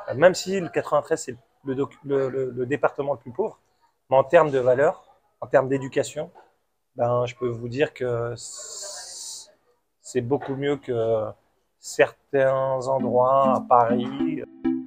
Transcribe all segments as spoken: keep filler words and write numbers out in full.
Même si le quatre-vingt-treize, c'est le, le, le, le département le plus pauvre, mais en termes de valeur, en termes d'éducation, ben, je peux vous dire que c'est beaucoup mieux que certains endroits à Paris.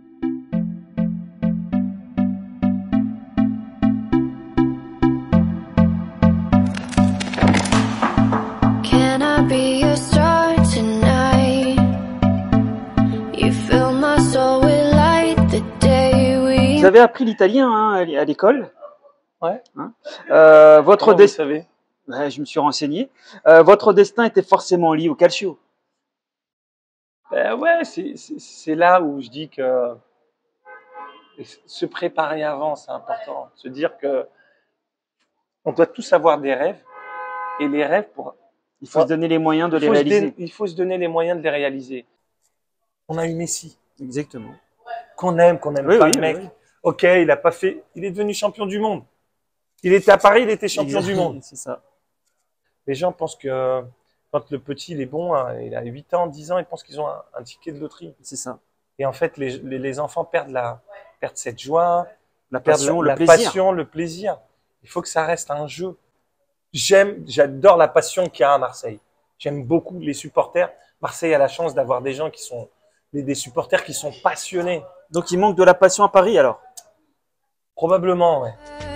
Can I be your star tonight? You fill my soul with light the day we... Vous avez appris l'italien hein, à l'école? Ouais. Hein euh, votre destin. Vous savez Ouais, je me suis renseigné. Euh, votre destin était forcément lié au calcio. Ben ouais, c'est là où je dis que se préparer avant, c'est important. Se dire que on doit tous avoir des rêves et les rêves pour. Il faut ouais, se donner les moyens de les réaliser. Il faut se donner les moyens de les réaliser. On a eu Messi. Exactement. Qu'on aime, qu'on aime oui, pas oui, le mec. Oui. Ok, il a pas fait. Il est devenu champion du monde. Il était à Paris, il était champion Exactement. du monde. C'est ça. Les gens pensent que quand le petit il est bon, hein, il a huit ans, dix ans, ils pensent qu'ils ont un, un ticket de loterie. C'est ça. Et en fait, les, les, les enfants perdent la, perdent cette joie, la passion, la, le la plaisir. passion, le plaisir. Il faut que ça reste un jeu. J'aime, j'adore la passion qu'il y a à Marseille. J'aime beaucoup les supporters. Marseille a la chance d'avoir des gens qui sont, des, des supporters qui sont passionnés. Donc il manque de la passion à Paris alors? Probablement, ouais.